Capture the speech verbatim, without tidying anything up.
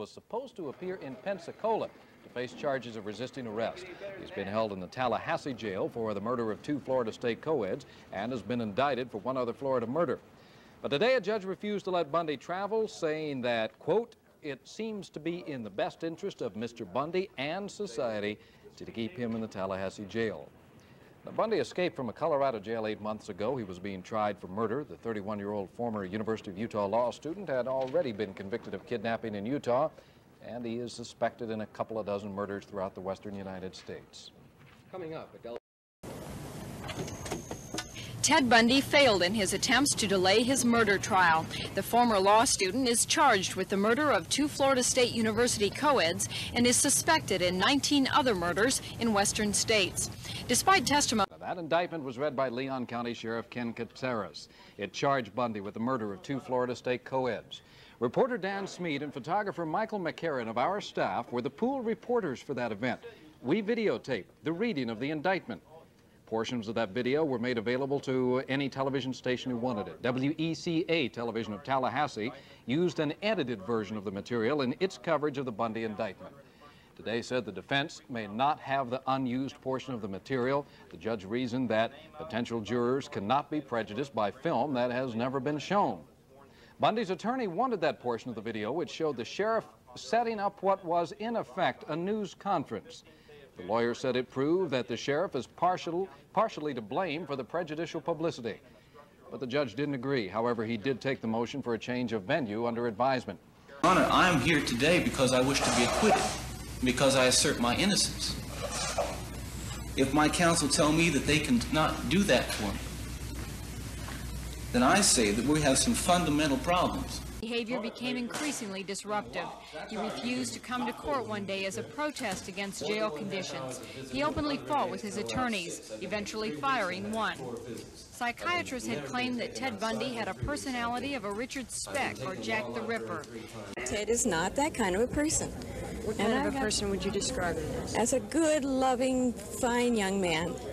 was supposed to appear in Pensacola to face charges of resisting arrest. He's been held in the Tallahassee jail for the murder of two Florida State co-eds and has been indicted for one other Florida murder. But today a judge refused to let Bundy travel, saying that, quote, it seems to be in the best interest of Mister Bundy and society to keep him in the Tallahassee jail. Now, Bundy escaped from a Colorado jail eight months ago. He was being tried for murder. The thirty-one-year-old former University of Utah law student had already been convicted of kidnapping in Utah, and he is suspected in a couple of dozen murders throughout the western United States. Coming up, Adele. Ted Bundy failed in his attempts to delay his murder trial. The former law student is charged with the murder of two Florida State University co-eds and is suspected in nineteen other murders in western states. Despite testimony... Now, that indictment was read by Leon County Sheriff Ken Caceres. It charged Bundy with the murder of two Florida State co-eds. Reporter Dan Smead and photographer Michael McCarran of our staff were the pool reporters for that event. We videotaped the reading of the indictment. Portions of that video were made available to any television station who wanted it. W E C A Television of Tallahassee used an edited version of the material in its coverage of the Bundy indictment. Today said the defense may not have the unused portion of the material. The judge reasoned that potential jurors cannot be prejudiced by film that has never been shown. Bundy's attorney wanted that portion of the video which showed the sheriff setting up what was in effect a news conference. The lawyer said it proved that the sheriff is partial, partially to blame for the prejudicial publicity. But the judge didn't agree. However, he did take the motion for a change of venue under advisement. Your Honor, I am here today because I wish to be acquitted, because I assert my innocence. If my counsel tell me that they cannot do that for me, then I say that we have some fundamental problems. Behavior became increasingly disruptive. He refused to come to court one day as a protest against jail conditions. He openly fought with his attorneys, eventually firing one. Psychiatrists had claimed that Ted Bundy had a personality of a Richard Speck or Jack the Ripper. Ted is not that kind of a person. What kind of a person would you describe him as? As a good, loving, fine young man.